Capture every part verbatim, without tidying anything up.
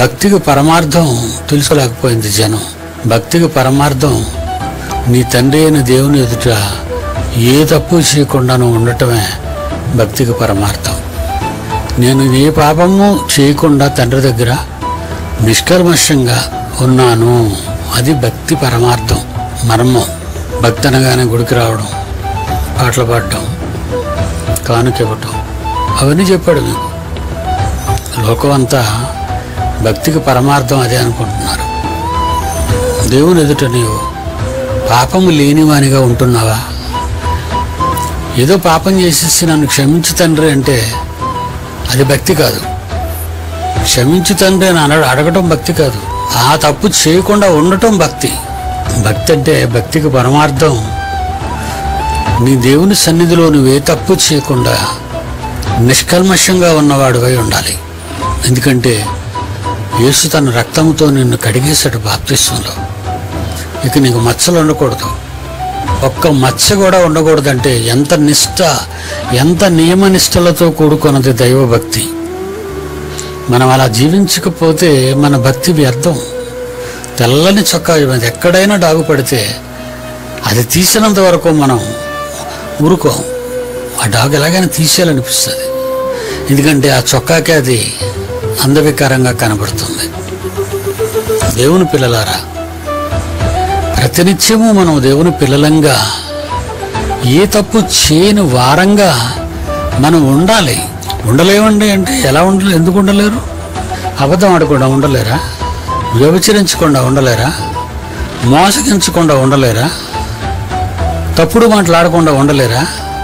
భక్తికి పరమార్థం తెలుసుకోలేకపోయింది జనం. భక్తికి పరమార్థం నీ తండ్రి అయిన దేవుని ఎదుట ఏ తప్పు చేయకుండాను ఉండటమే భక్తికి పరమార్థం. నేను ఏ పాపము చేయకుండా తండ్రి దగ్గర నిష్కల్మషంగా ఉన్నాను, అది భక్తి పరమార్థం, మర్మం. భక్తి అనగానే గుడికి రావడం, పాటలు పాడటం, కానుకివ్వటం, అవన్నీ చెప్పాడు మీకు. లోకం అంతా భక్తికి పరమార్థం అదే అనుకుంటున్నారు. దేవుని ఎదుట నీవు పాపము లేనివానిగా ఉంటున్నావా? ఏదో పాపం చేసేసి నన్ను క్షమించు తండ్రి అంటే అది భక్తి కాదు. క్షమించు తండ్రి అని అన అడగటం భక్తి కాదు. ఆ తప్పు చేయకుండా ఉండటం భక్తి. భక్తి అంటే భక్తికి పరమార్థం నీ దేవుని సన్నిధిలో నువ్వే తప్పు చేయకుండా నిష్కల్మషంగా ఉన్నవాడివై ఉండాలి. ఎందుకంటే యేసు తన రక్తంతో నిన్ను కడిగేశాడు బాప్తిస్మంలో. ఇక నీకు మచ్చలు ఉండకూడదు, ఒక్క మచ్చ కూడా ఉండకూడదంటే ఎంత నిష్ఠ, ఎంత నియమనిష్టలతో కూడుకున్నది దైవభక్తి. మనం అలా జీవించకపోతే మన భక్తి వ్యర్థం. తెల్లని చొక్కా అది ఎక్కడైనా డాగుపడితే అది తీసినంత వరకు మనం ఊరుకోం. ఆ డాగు ఎలాగైనా తీసేయాలనిపిస్తుంది. ఎందుకంటే ఆ చొక్కాకే అది అందవికారంగా కనబడుతుంది. దేవుని పిల్లలారా, ప్రతినిత్యము మనం దేవుని పిల్లలంగా ఏ తప్పు చేయని వారంగా మనం ఉండాలి. ఉండలేమండి అంటే ఎలా ఉండలే ఎందుకు ఉండలేరు? అబద్ధం ఆడకుండా ఉండలేరా? వ్యభిచరించకుండా ఉండలేరా? మోసగించకుండా ఉండలేరా? తప్పుడు మాట్లాడకుండా ఉండలేరా?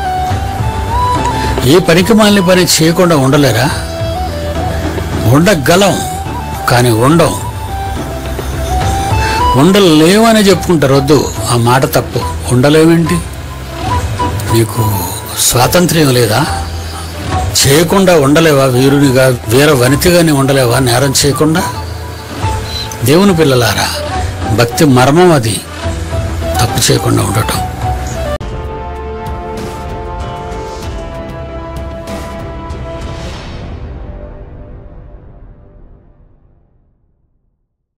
ఏ పనికి మాలిన పని చేయకుండా ఉండలేరా? ఉండగలం, కానీ ఉండం. ఉండలేవని చెప్పుకుంటారు. వద్దు, ఆ మాట తప్పు. ఉండలేవేంటి? నీకు స్వాతంత్ర్యం లేదా? చేయకుండా ఉండలేవా? వీరునిగా వీర వనితిగానే ఉండలేవా నేరం చేయకుండా? దేవుని పిల్లలారా, భక్తి మర్మం అది, తప్పు చేయకుండా ఉండటం.